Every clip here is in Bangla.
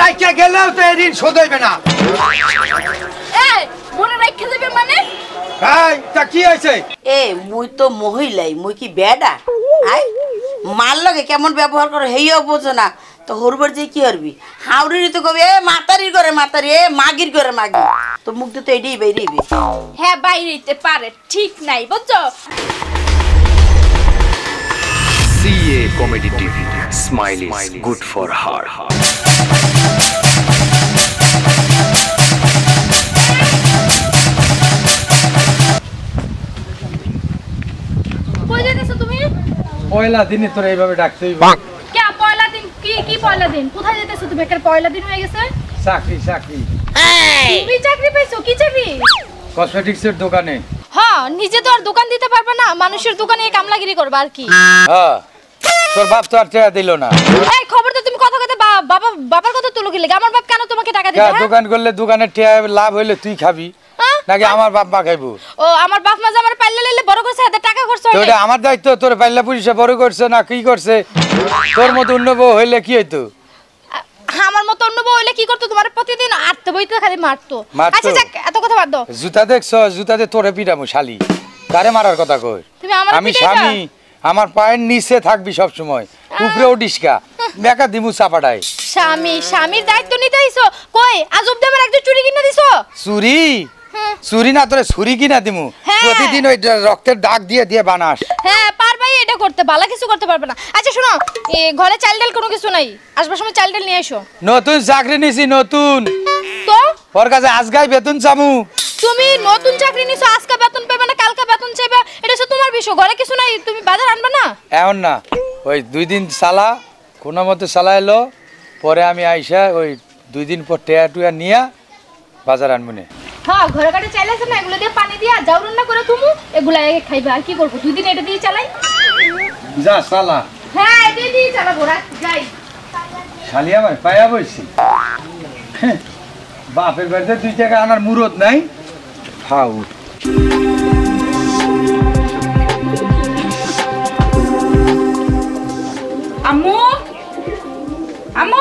রাইখা গেলেও তো এই ঋণ শোধ হইবে না। এই মনে রাইখা যাবে মানে? এই তা কি হইছে? মুই তো মহিলাই, মুই কি বেডা? আই মার লগে কেমন ব্যবহার করে হেইও বোঝো না, তো হরবার যে কি করবি? হাওড়ির তো কবি মাতারির করে মাতারি, মাগির করে মাগি, তো মুখ তো এটাই বাইরেইবে। হ্যাঁ বাইরেইতে পারে, ঠিক নাই বুঝছো? CA Comedy TV, Smile is good for heart. কই যাইতেছো তুমি? পয়লা দিনে তোর এইভাবে ডাকতে হইব? কে পয়লা দিন? কি পয়লা দিন? কোথায় যাইতেছো তুমি? এর পয়লা দিন হয়ে গেছে। চাকরি। তুমি চাকরি পাইছো? কি চাকরি? কসমেটিক্সের দোকানে। হ্যাঁ, নিজে তো আর দোকান দিতে পারবে না, মানুষের দোকানে কামলাগিরি করবা আর কি। হ্যাঁ, তোর বাপ তো আর টাকা দিল না। এই খবরটা তুমি কথা কথা বাবার কথা তুলো কি লাগে? আমার বাপ কেন তোমাকে টাকা দিবে? দোকান করলে দোকানের টাকা লাভ হইলে তুই খাবি নাকি আমার বাপ মা খাইবো? ও আমার বাপ মা যে আমার পাল্লা লাইলে বড় করছে, এত টাকা খরচ হয়। ওটা আমার দায়িত্ব, তোর পাল্লা পুলিশে বড় করছে না কি করছে? তোর মতো অন্য বউ হইলে কি হইতো? আমার মতো অন্য বউ হইলে কি করতো? তোমার প্রতিদিন আটতে বইতে খালি মারতো। আচ্ছা যাক, এত কথা বাদ দাও। জুতা দেখছো? জুতাতে তোরে পিটামু শালি। কারে মারার কথা কই? আমি স্বামী, আমার পায়ের নিচে থাকবি সব সময়, উপরে উঠিসকা বেকা দিমু চাপাটাই। স্বামীর দায়িত্ব নিতে আইছো? কই আজ অবধি আমার একটু চুরি কিনা দিছো? চুরি না, তোরে ছুরি কিনা দিমু। প্রতিদিন ওই রক্তের দাগ দিয়ে বানাস। হ্যাঁ পারবাই, এটা করতে ভালো কিছু করতে পারবে না। আচ্ছা শোনো, ঘরে চাল ডাল কোনো কিছু নাই, আসবার সময় চাল ডাল নিয়ে এসো। নতুন চাকরি নিছি, নতুন তো ওর কাছে আজকাই বেতন চামু। তুমি নতুন চাকরি নিছো, আজকে বেতন পাবে না কালকে বেতন চাইবে, এটা তো তোমার বিষয়। ঘরে কিছু নাই, তুমি বাজার আনবে না? এমন না, ওই 2 দিন চালা, কোনো মতে চালা এলো, পরে আমি আইসা ওই 2 দিন পর টেয়া নিয়া বাজার আনবো না। হ্যাঁ, ঘরে কাটে চাইলে আছে না, এগুলো দিয়ে পানি দিয়া যাও রান্না করে তুমি, এগুলা খাইবে। আর কি করবো? 2 দিন এটা দিয়ে চালাই। যা চালা। হ্যাঁ এটা দিয়ে চালাবো, যাই। শালি আমার পায়া বইছি, বাপের বাড়িতে 2 টাকা আনার মুরত নাই। খাও আম্মু, আম্মু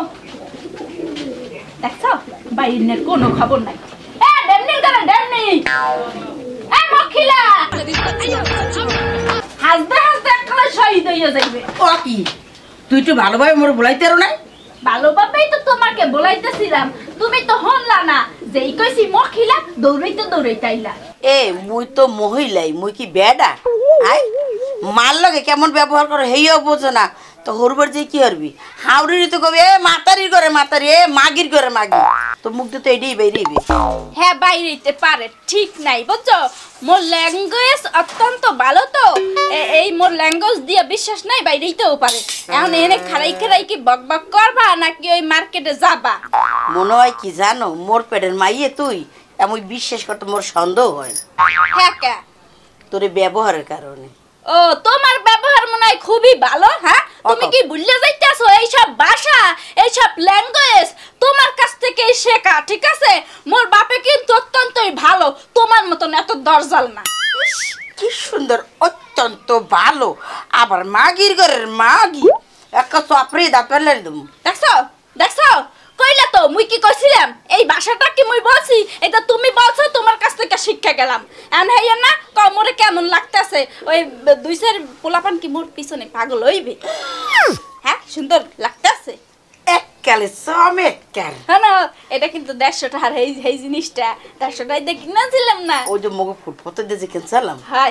দেখছো বাইরের কোনো খবর নাই। তুই তো ভালোভাবে মোর বলাইতে পারো না? ভালোভাবেই তো তোমাকে বলাইতেছিলাম, তুমি তো হনলা না। যেই কইছি মহিলা দৌড়াইতে আইলা। মুই তো মহিলাই, মুই কি বেডা? আই মার লগে কেমন ব্যবহার করে হেইও বোঝো না, তো হরবার যে কি করবি? হাওড়ির তো কবি মাতারির করে মাতারি, মাগির করে মাগি, তো মুখ তো এটাই বাইরেইবে। হ্যাঁ বাইরেইতে পারে, ঠিক নাই বুঝছো? মোর ল্যাঙ্গুয়েজ অত্যন্ত ভালো, তো এই মোর ল্যাঙ্গুয়েজ দিয়ে বিশ্বাস নাই বাইরেইতেও পারে। এখন এনে খারাই কি বক করবা নাকি ওই মার্কেটে যাবা? মনে হয় কি জানো, মোর পেটের মাইয়ে তুই, এমন বিশ্বাস করতে মোর সন্দেহ হয়। হ্যাঁ কে? তোর ব্যবহারের কারণে। ও তোমার ব্যবহার মনে হয় খুবই ভালো। হ্যাঁ তুমি কি ভুলে যাইতেছো? এইসব ভাষা, এইসব ল্যাঙ্গুয়েজ তোমার কাছ থেকে শেখা, ঠিক আছে? মোর বাপে কিন্তু অত্যন্তই ভালো, তোমার মতন এত দরজাল না। কি সুন্দর, অত্যন্ত ভালো, আবার মাগির ঘরের মাগি, একটা চাপড়ি দাঁত লাই দেবো। দেখছো কইলা তো, মুই কি কইছিলাম? এই ভাষাটা কি মুই বলছি? এটা তুমি বলছো, তোমার কাছ থেকে শিক্ষা গেলাম। এন হেইয়া না মোরে কেমন লাগতেছে? ওই 2-4 পোলাপান কি মোর পিছনে পাগল হইবে? হ্যাঁ সুন্দর লাগতেছে এককালে চমৎকার। হ্যাঁ না, এটা কিন্তু 150 টাকার এই জিনিসটা 150 টাকায় দেখি না ছিলাম না? ওই যে মগো ফুটফুটে দিয়ে যে কিনছিলাম। হয়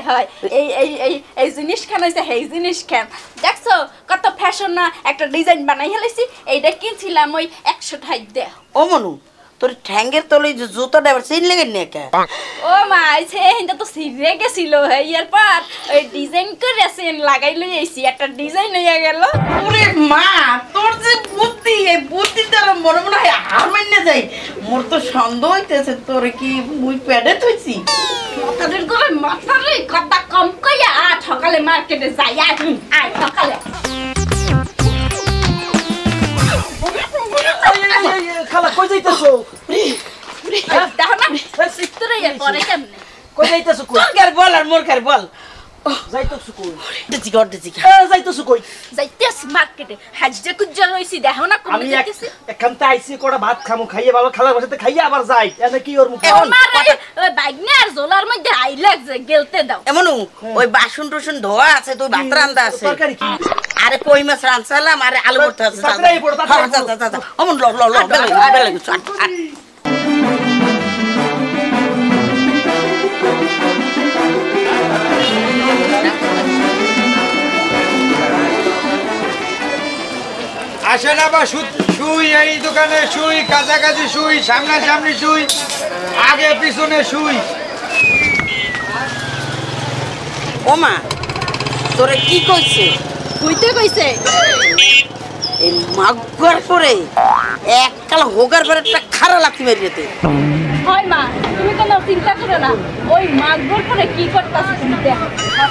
এই জিনিস খান হইছে, এই জিনিস খান। দেখছো কত ফ্যাশন না, একটা ডিজাইন বানাই হেলাইছি, এইটা কিনছিলাম ওই 100 টাকায় দে। ও মনু, তোর ঠ্যাঙ্গের তলে যে জুতাটা এবার সিন লেগে নে কে? ও মা, এইটা তো সিরে গেছিল, এর পর ওই ডিজাইন করে সেন লাগাই লই আইছি, একটা ডিজাইন হইয়া গেল। ওরে মা, তোর যে বুদ্ধি, এই বুদ্ধিটা মনে হয় হার মাইনে যায়। মোর তো সন্দেহ হইতেছে তোরে কি মুই পেডে থইছি। মাথার করে মাথারে কথা কম কইয়া সকালে মার্কেটে যাই। আয় সকালে। খালা কই যাইতেছো? দেখো না সিত্তরে পরে কেমনে কই যাইতেছো? কই তোর বল আর মোর কার বল। যাইতেছো কই দিছি যাইতেছো কই যাইতেছি মার্কেটে হাজে কুজ্জা রইছি দেখো না কোন আমি যাইতেছি এখানতে আইছি কোটা ভাত খামু খাইয়ে বাবা খালার বাসাতে খাইয়ে আবার যাই এনে কি ওর মুখে এখন আমার ওই বাইকনে আর জোলার মধ্যে আই লাগছে গেলতে দাও এমন ওই বাসন টুসন ধোয়া আছে তুই ভাত রান্দা আছে তরকারি কি আরে কই মাছ রানছালাম আরে আলু ভর্তা আছে তাড়াতাড়ি পড়ো, তাড়াতাড়ি পড়ো। অমন ল বেলে আসেন আবার শুই এই দোকানে শুই কাছাকাছি শুই সামনাসামনি শুই আগে পিছনে শুই। ওমা তোরে কি কইছে হইতে কইছে এই মাগর পরে এককাল হোগার পরে একটা খারা লাথি মেরিয়েতে হয় মা তুমি কোনো চিন্তা করো না ওই মাগর পরে কি করতেছ তুমি দেখো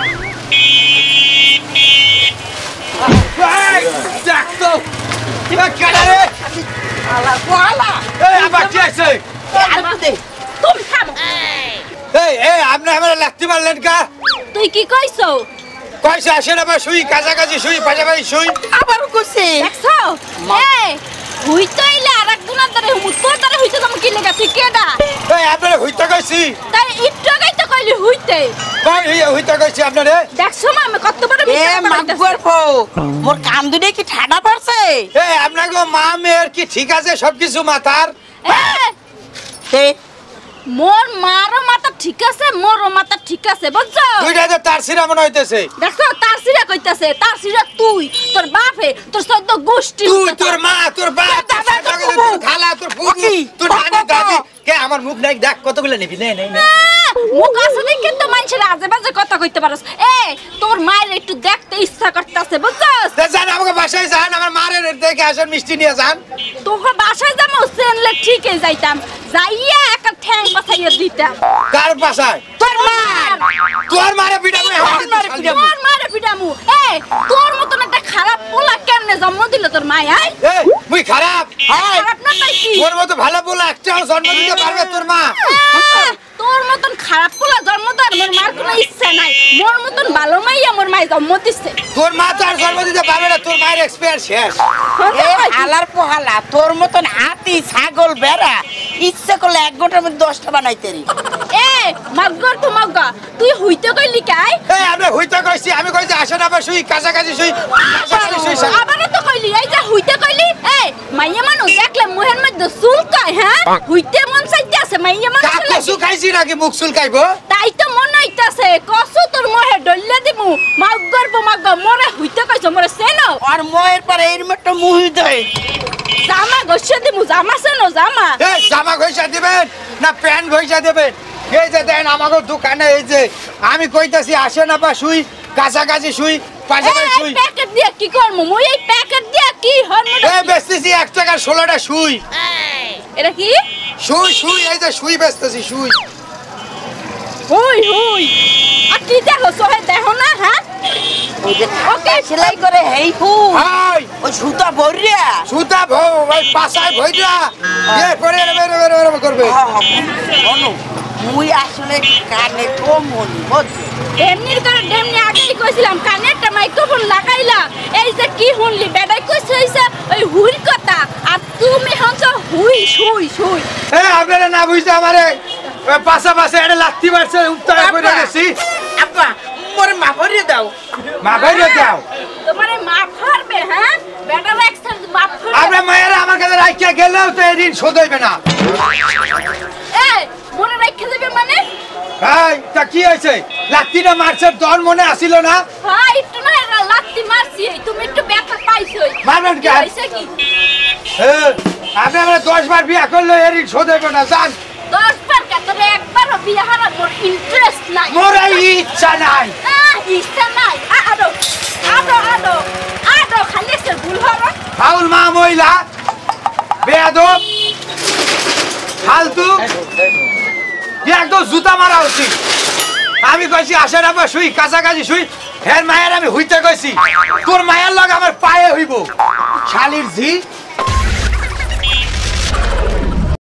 দেখতো কাটারে আলা কোয়ালা এই আবার কি আছে আর দে তুমি থামো এই আপনি আমার লাগতে পারলেন কা তুই কি কইছো কইছে আসেন আবার শুই কাছাকাছি শুই পাশাপাশি শুই আবার কইছে দেখছো এই হইতেইলে আরেকজনের দ্বারা তোর দ্বারা হইতে তুমি কি লেগা তুই কেডা এই আপনারা হইতে কইছি তাই একটু আগেই তো কইলি হইতে কই হইতে কইছি আপনারে দেখছো মা আমি কত বড় এ মাগর পো মোর কান দুনে কি ঠাডা পড়ছে এই আপনাকে মা মেয়ের কি ঠিক আছে সবকিছু মাথার তে মোর মারও মাথা ঠিক আছে মোরও মাথা ঠিক আছে বুঝছো দুইটা তো তার সিরা মনে হইতেছে দেখো তার সিরা কইতাছে তার সিরা তুই তোর বাপে তোর সদ্য গোষ্ঠী তুই তোর মা তোর বাপ তোর দাদা তোর খালা তোর ফুফু তোর নানি দাদি কে আমার মুখ নাই দেখ কতগুলো নিবি নে নে মুখ আসলে কিন্তু মানুষের আজে বাজে কথা কইতে পারস এ তোর মায়ের একটু দেখতে ইচ্ছা করতেছে বুঝছস যান আমাকে বাসায় যান আমার মারের দেখে আসেন মিষ্টি নিয়ে যান তোকে বাসায় যাবো সেনলে ঠিকই যাইতাম যাইয়া একটা ঠ্যাং বাসাইয়া দিতাম কার বাসায় তোর মা তোর মারে পিটাবো তোর মারে পিটামু এ তোর মতন একটা খারাপ পোলা কেমনে জন্ম দিল তোর মায় আই এই মুই খারাপ খারাপ না তাই কি তোর মতো ভালো বলে একটাও জন্ম দিতে পারবে তোর মা তোর মতন খারাপ পোলা জন্ম দেওয়ার মোর মার কোনো ইচ্ছা নাই মোর মতন ভালো মাইয়া মোর মাই জন্ম দিচ্ছে তোর মা তো আর জন্ম দিতে পারবে না তোর মায়ের এক্সপায়ার শেষ এ আলার পোহালা তোর মতন হাতি ছাগল বেড়া ইচ্ছে করলে এক ঘন্টার মধ্যে 10টা বানাইতে রি এ মাগর তো মাগা তুই হইতে কইলি কাই এই আমরা হইতে কইছি আমি কইছি আসেন আবার শুই কাছাকাছি শুই কাছাকাছি শুই আবারও তো কইলি এই যে হইতে কইলি এই মাইয়া মানুষ দেখলে মুহের মধ্যে চুলকায় হ্যাঁ হইতে মন চাইতে আছে মাইয়া মানুষ কসু খাইছি নাকি মুখ চুলকাইবো তাই তো মনে হইতাছে কসু তোর মোহে ডল্লা দিমু মাগর মাগা মোরে হইতে কইছো মোরে সেনো আর ময়ের পরে এর মতো মুহি দেয় জামা গছে দিমু জামা সেনো জামা এই জামা ঘইসা দিবেন না প্যান্ট ঘইসা দিবেন এই যে দেন আমাকে দোকানে এই যে আমি কইতাছি আসেন আবার শুই কাছাকাছি শুই পাশাপাশি শুই এই প্যাকেট দিয়া কি করমু মুই এই প্যাকেট দিয়া কি হরমু এই বেচতেছি 1 টাকার 16টা শুই এটা কি শুই শুই এই যে শুই বেচতেছি শুই হুই হুই আর কি দেখো সোহে দেখো না হ্যাঁ ওই যে ওকে সেলাই করে হেই হু হাই ওই সুতা ভরিয়া সুতা ভো ওই পাছায় ভইরা এ করে বের করবে অনু মুই আসলে কানে কম হনি বুঝছো এমনির করে ডেমনি আগেই কইছিলাম কানে একটা মাইক্রোফোন লাগাইলা এই যে কি শুনলি বেডাই কইছে ওই হুইর কথা আর তুমি হঞ্চ হুই শুই শুই এই আপনারা না বুঝতে আমারে পাশাপাশি এটা লাগতে পারছে উত্তর করে গেছি আপা মোরে মা ভরিয়ে দাও মা বাইরে দাও তোমারে মাফ করবে হ্যাঁ বেটার এক্সেল মাফ করবে আমরা মায়েরা আমার কাছে রাখিয়া গেলেও তো এই ঋণ শোধ হইবে না এই মনে রাখতে দেবে মানে এই তা কি হয়েছে লাত্তিটা মারছে তোর মনে আসিল না হ্যাঁ একটু না এরা লাত্তি মারছি তুমি একটু ব্যথা পাইছই মারবেন কি? হইছে কি আপনি আমরা 10 বার বিয়া করলে এর ঋণ শোধ হইবে না জান 10 বার কা তবে একবারও বিয়ে হারা মোর ইন্টারেস্ট নাই মোর এই ইচ্ছা নাই ইচ্ছা নাই আডো আডো আডো আডো খালি সে ভুল হলো ফাউল মা মহিলা বেয়াদব ফালতু একদম জুতা মারা উচিত আমি কইছি আসার আবার শুই কাছাকাছি শুই হের মায়ের আমি হইতে কইছি তোর মায়ের লগ আমার পায়ে হইব শালির ঝি